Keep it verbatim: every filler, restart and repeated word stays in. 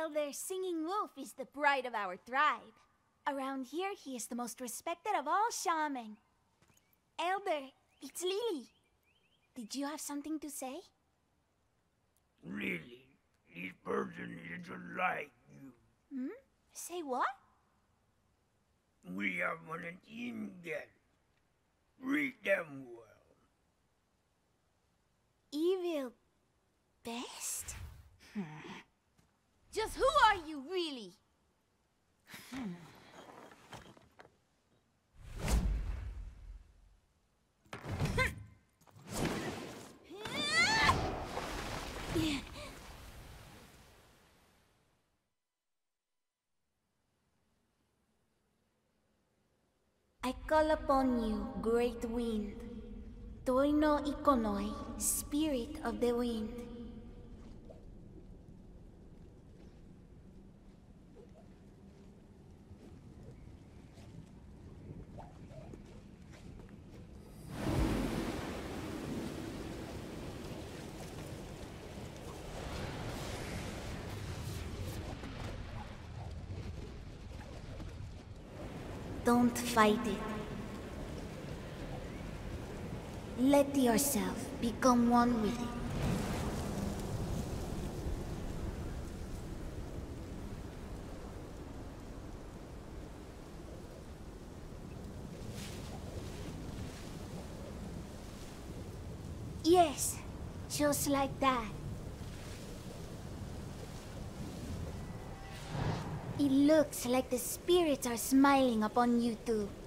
Elder Singing Wolf is the pride of our tribe. Around here, he is the most respected of all shaman. Elder, it's Lily. Did you have something to say? Lily, this person isn't like you. Hmm? Say what? We are on an team together. Read them well. Evil best? Just who are you, really? I call upon you, great wind. Toi no ikonoi, spirit of the wind. Don't fight it. Let yourself become one with it. Yes, just like that. It looks like the spirits are smiling upon you too.